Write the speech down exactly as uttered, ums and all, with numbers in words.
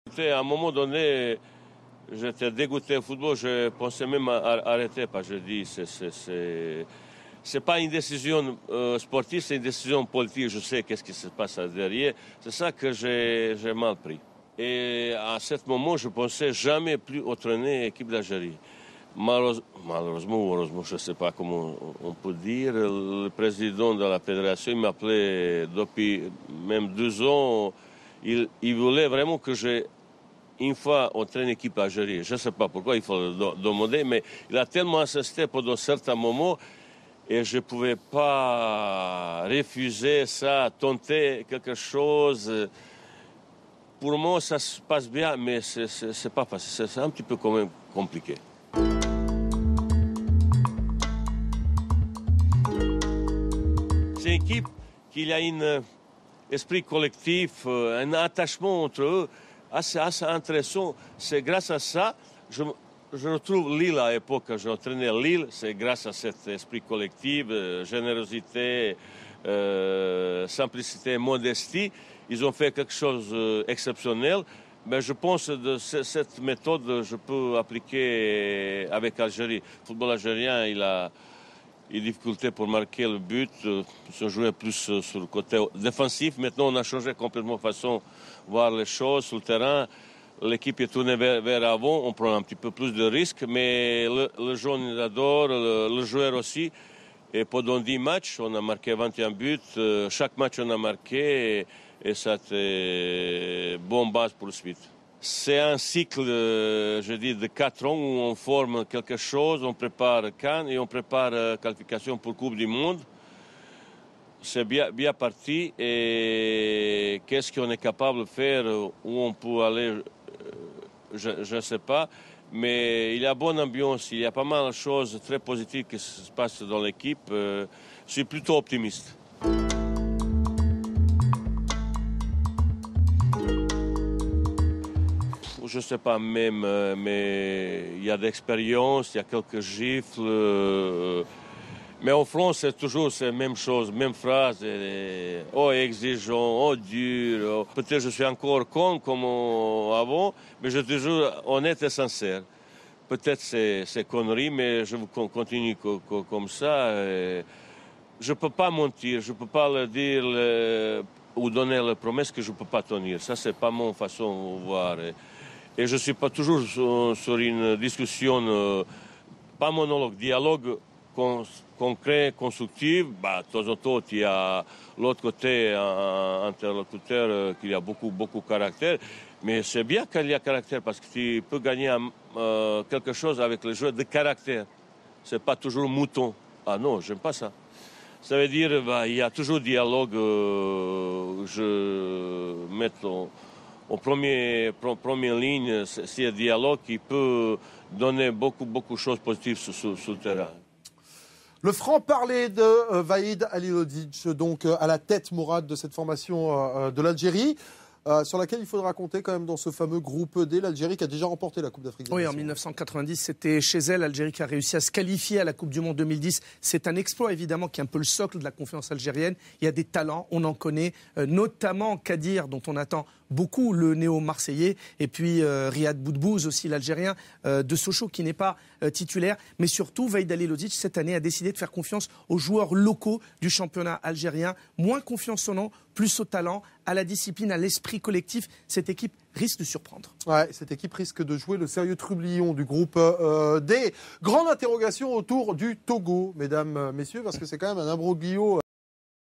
À un moment donné, j'étais dégoûté au football, je pensais même arrêter, parce que je dis c'est c'est pas une décision euh, sportive, c'est une décision politique. Je sais qu'est-ce qui se passe derrière. C'est ça que j'ai mal pris. Et à ce moment, je pensais jamais plus entraîner l'équipe d'Algérie. Malheureusement, malheureusement ou heureusement, je ne sais pas comment on peut dire, le président de la fédération m'appelait depuis même deux ans. Il, il voulait vraiment que j'ai une fois entraîné l'équipe algérienne. Je ne sais pas pourquoi, il faut le demander, mais il a tellement insisté pendant certains moments et je ne pouvais pas refuser ça, tenter quelque chose. Pour moi, ça se passe bien, mais ce n'est pas facile. C'est un petit peu quand même compliqué. C'est une équipe qui a un esprit collectif, un attachement entre eux assez, assez intéressant. C'est grâce à ça, je, je retrouve Lille à l'époque, quand j'ai entraîné Lille, c'est grâce à cet esprit collectif, euh, générosité, euh, simplicité, modestie. Ils ont fait quelque chose d'exceptionnel. Mais je pense que cette méthode, je peux appliquer avec l'Algérie. Le football algérien, il a une difficulté pour marquer le but. Ils se jouait plus sur le côté défensif. Maintenant, on a changé complètement de façon de voir les choses sur le terrain. L'équipe est tournée vers, vers avant. On prend un petit peu plus de risques. Mais le, le jeune, il adore, le, le joueur aussi. Et pendant dix matchs, on a marqué vingt et un buts. Chaque match, on a marqué. Et, et ça, c'est une bonne base pour la suite. C'est un cycle, je dis, de quatre ans où on forme quelque chose, on prépare Cannes et on prépare la qualification pour Coupe du Monde. C'est bien, bien parti. Et qu'est-ce qu'on est capable de faire, où on peut aller, je ne sais pas. Mais il y a bonne ambiance, il y a pas mal de choses très positives qui se passent dans l'équipe. Je suis plutôt optimiste. Je ne sais pas même, mais il y a d'expérience, il y a quelques gifles. Mais en France, c'est toujours la même chose, même phrase. Oh, exigeant, oh, dur. Peut-être je suis encore con comme avant, mais je suis toujours honnête et sincère. Peut-être c'est, c'est connerie, mais je continue comme ça. Je ne peux pas mentir, je ne peux pas le dire ou donner la promesse que je ne peux pas tenir. Ça, ce n'est pas mon façon de voir. Et je ne suis pas toujours sur, sur une discussion, euh, pas monologue, dialogue con, concret, constructif. Bah, de temps en temps, il y a l'autre côté, un interlocuteur euh, qui a beaucoup, beaucoup de caractère. Mais c'est bien qu'il y ait caractère parce que tu peux gagner euh, quelque chose avec les joueurs de caractère. Ce n'est pas toujours mouton. Ah non, j'aime pas ça. Ça veut dire bah, il y a toujours dialogue. Euh, je mets en, en premier, première ligne, c'est un dialogue qui peut donner beaucoup, beaucoup de choses positives sur, sur, sur le terrain. Le franc-parler de euh, Vahid Halilhodžić, donc euh, à la tête, Mourad, de cette formation euh, de l'Algérie. Euh, sur laquelle il faudra compter quand même dans ce fameux groupe D, l'Algérie qui a déjà remporté la Coupe d'Afrique des Oui, Nations. en mille neuf cent quatre-vingt-dix, c'était chez elle, l'Algérie qui a réussi à se qualifier à la Coupe du Monde deux mille dix. C'est un exploit évidemment qui est un peu le socle de la confiance algérienne. Il y a des talents, on en connaît, euh, notamment Kadir dont on attend beaucoup, le néo-marseillais, et puis euh, Riyad Boudbouz aussi, l'Algérien euh, de Sochaux qui n'est pas euh, titulaire. Mais surtout, Vahid Halilhodžić, cette année, a décidé de faire confiance aux joueurs locaux du championnat algérien. Moins confiance au nom, plus au talent, à la discipline, à l'esprit collectif. Cette équipe risque de surprendre. Ouais, cette équipe risque de jouer le sérieux trublion du groupe euh, D. Grande interrogation autour du Togo, mesdames, messieurs, parce que c'est quand même un imbroglio